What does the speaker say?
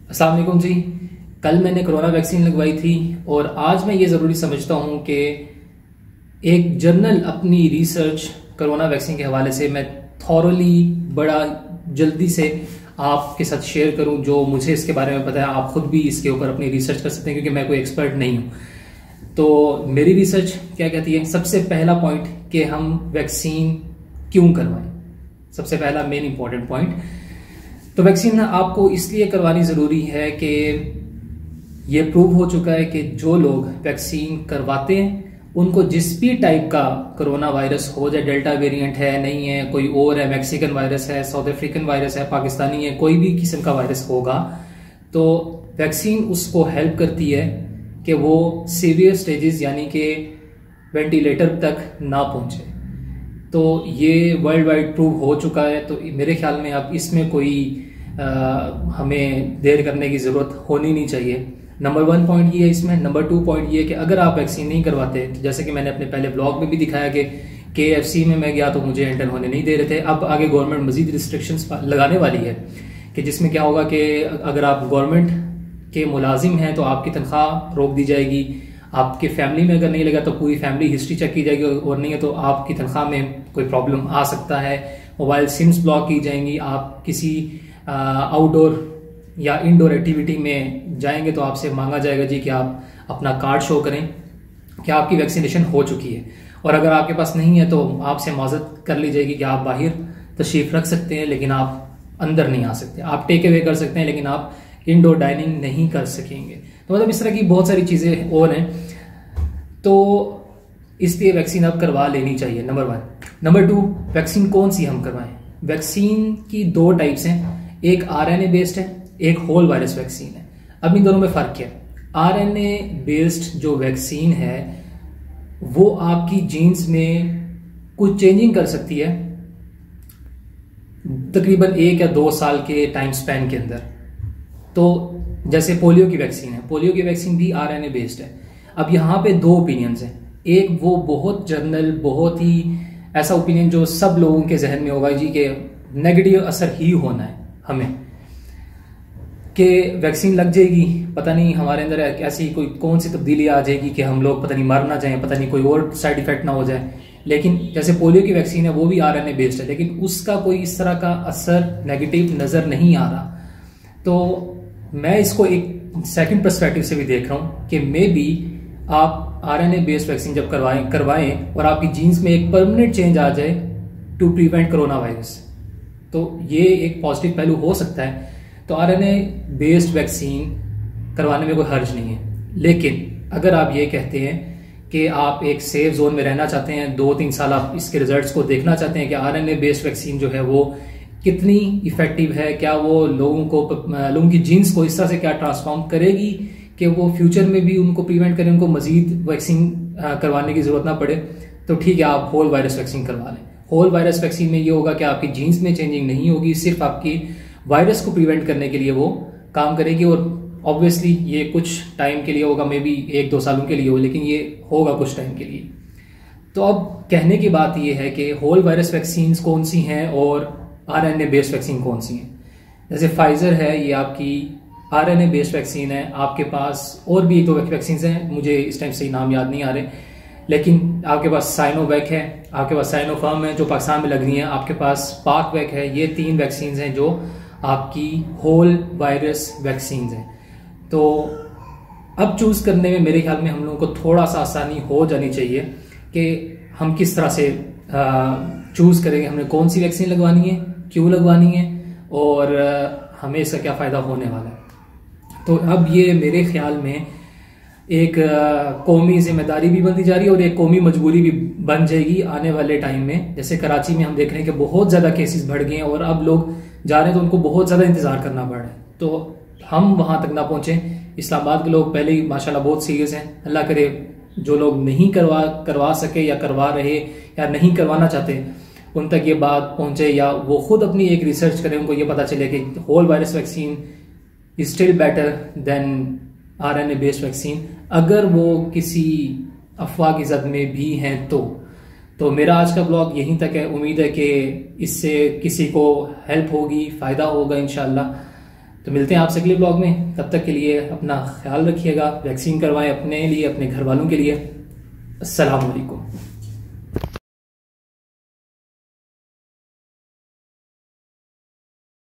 अस्सलाम वालेकुम जी। कल मैंने कोरोना वैक्सीन लगवाई थी और आज मैं ये ज़रूरी समझता हूँ कि एक जर्नल अपनी रिसर्च कोरोना वैक्सीन के हवाले से मैं थॉरली बड़ा जल्दी से आपके साथ शेयर करूं। जो मुझे इसके बारे में पता है, आप खुद भी इसके ऊपर अपनी रिसर्च कर सकते हैं क्योंकि मैं कोई एक्सपर्ट नहीं हूं। तो मेरी रिसर्च क्या कहती है? सबसे पहला पॉइंट कि हम वैक्सीन क्यों करवाएं। सबसे पहला मेन इंपॉर्टेंट पॉइंट, तो वैक्सीन आपको इसलिए करवानी ज़रूरी है कि ये प्रूव हो चुका है कि जो लोग वैक्सीन करवाते हैं उनको जिस भी टाइप का कोरोना वायरस हो, जाए डेल्टा वेरिएंट है, नहीं है, कोई और है, मैक्सिकन वायरस है, साउथ अफ्रीकन वायरस है, पाकिस्तानी है, कोई भी किस्म का वायरस होगा, तो वैक्सीन उसको हेल्प करती है कि वो सीवियर स्टेजेस यानी कि वेंटिलेटर तक ना पहुंचे। तो ये वर्ल्ड वाइड प्रूव हो चुका है। तो मेरे ख्याल में अब इसमें कोई हमें देर करने की ज़रूरत होनी नहीं चाहिए। नंबर 1 पॉइंट ये है इसमें। नंबर 2 पॉइंट ये है कि अगर आप वैक्सीन नहीं करवाते, तो जैसे कि मैंने अपने पहले ब्लॉग में भी दिखाया कि KFC में मैं गया तो मुझे एंटर होने नहीं दे रहे थे। अब आगे गवर्नमेंट मजीद रिस्ट्रिक्शंस लगाने वाली है कि जिसमें क्या होगा कि अगर आप गवर्नमेंट के मुलाजिम हैं तो आपकी तनख्वाह रोक दी जाएगी। आपके फैमिली में अगर नहीं लगा तो पूरी फैमिली हिस्ट्री चेक की जाएगी, और नहीं है तो आपकी तनख्वाह में कोई प्रॉब्लम आ सकता है। मोबाइल सिम्स ब्लॉक की जाएंगी। आप किसी आउटडोर या इनडोर एक्टिविटी में जाएंगे तो आपसे मांगा जाएगा जी कि आप अपना कार्ड शो करें कि आपकी वैक्सीनेशन हो चुकी है, और अगर आपके पास नहीं है तो आपसे माजरत कर ली जाएगी कि आप बाहर तशरीफ रख सकते हैं लेकिन आप अंदर नहीं आ सकते। आप टेक अवे कर सकते हैं लेकिन आप इंडोर डाइनिंग नहीं कर सकेंगे। तो मतलब इस तरह की बहुत सारी चीज़ें और हैं, तो इसलिए वैक्सीन अब करवा लेनी चाहिए, नंबर 1। नंबर 2, वैक्सीन कौन सी हम करवाएं। वैक्सीन की 2 टाइप्स हैं, एक RNA बेस्ड है, एक होल वायरस वैक्सीन है। अब इन दोनों में फ़र्क क्या है? RNA बेस्ड जो वैक्सीन है वो आपकी जीन्स में कुछ चेंजिंग कर सकती है तकरीबन 1 या 2 साल के टाइम स्पैन के अंदर। तो जैसे पोलियो की वैक्सीन है, पोलियो की वैक्सीन भी RNA बेस्ड है। अब यहाँ पे 2 ओपिनियंस हैं। एक वो बहुत जर्नल, बहुत ही ऐसा ओपिनियन जो सब लोगों के जहन में होगा जी कि नेगेटिव असर ही होना है हमें, कि वैक्सीन लग जाएगी, पता नहीं हमारे अंदर ऐसी कोई कौन सी तब्दीली आ जाएगी कि हम लोग पता नहीं मर ना जाएं, पता नहीं कोई और साइड इफेक्ट ना हो जाए। लेकिन जैसे पोलियो की वैक्सीन है वो भी RNA बेस्ड है, लेकिन उसका कोई इस तरह का असर नेगेटिव नज़र नहीं आ रहा। तो मैं इसको एक सेकंड पर्सपेक्टिव से भी देख रहा हूँ कि मे बी आप RNA बेस्ड वैक्सीन जब करवाएं और आपकी जीन्स में एक परमानेंट चेंज आ जाए टू प्रिवेंट कोरोना वायरस, तो ये एक पॉजिटिव पहलू हो सकता है। तो RNA बेस्ड वैक्सीन करवाने में कोई हर्ज नहीं है। लेकिन अगर आप ये कहते हैं कि आप एक सेफ जोन में रहना चाहते हैं, 2-3 साल आप इसके रिजल्ट्स को देखना चाहते हैं कि RNA बेस्ड वैक्सीन जो है वो कितनी इफेक्टिव है, क्या वो लोगों की जीन्स को इस तरह से क्या ट्रांसफॉर्म करेगी कि वो फ्यूचर में भी उनको प्रिवेंट करें, उनको मजीद वैक्सीन करवाने की जरूरत ना पड़े, तो ठीक है आप होल वायरस वैक्सीन करवा लें। होल वायरस वैक्सीन में ये होगा कि आपकी जीन्स में चेंजिंग नहीं होगी, सिर्फ आपकी वायरस को प्रिवेंट करने के लिए वो काम करेगी। और ऑब्वियसली ये कुछ टाइम के लिए होगा, मे बी 1-2 सालों के लिए हो, लेकिन ये होगा कुछ टाइम के लिए। तो अब कहने की बात ये है कि होल वायरस वैक्सीन कौन सी हैं और RNA बेस्ड वैक्सीन कौन सी हैं। जैसे फाइजर है, ये आपकी RNA बेस्ड वैक्सीन है। आपके पास और भी 2 वैक्सीन हैं, मुझे इस टाइम से नाम याद नहीं आ रहे, लेकिन आपके पास साइनोवैक है, आपके पास साइनोफार्म है जो पाकिस्तान में लग रही है, आपके पास पाकवैक है। ये 3 वैक्सीन हैं जो आपकी होल वायरस वैक्सीन हैं। तो अब चूज़ करने में मेरे ख्याल में हम लोगों को थोड़ा सा आसानी हो जानी चाहिए कि हम किस तरह से चूज़ करेंगे, हमने कौन सी वैक्सीन लगवानी है, क्यों लगवानी है, और हमें इसका क्या फ़ायदा होने वाला है। तो अब ये मेरे ख्याल में एक कौमी जिम्मेदारी भी बनती जा रही है और एक कौमी मजबूरी भी बन जाएगी आने वाले टाइम में। जैसे कराची में हम देख रहे हैं कि बहुत ज़्यादा केसेस बढ़ गए हैं और अब लोग जा रहे हैं तो उनको बहुत ज़्यादा इंतज़ार करना पड़ रहा है। तो हम वहाँ तक ना पहुँचे। इस्लामाबाद के लोग पहले ही माशाल्लाह बहुत सीरियस हैं। अल्लाह करे जो लोग नहीं करवा सके या करवा रहे या नहीं करवाना चाहते उन तक ये बात पहुँचे, या वो खुद अपनी एक रिसर्च करें, उनको ये पता चले कि whole virus vaccine is still better than RNA based vaccine, अगर वो किसी अफवाह की जद में भी हैं तो मेरा आज का ब्लॉग यहीं तक है। उम्मीद है कि इससे किसी को हेल्प होगी, फ़ायदा होगा इंशाल्लाह। तो मिलते हैं आपसे अगले ब्लॉग में, तब तक के लिए अपना ख्याल रखिएगा, वैक्सीन करवाएं अपने लिए, अपने घर वालों के लिए। अस्सलाम वालेकुम।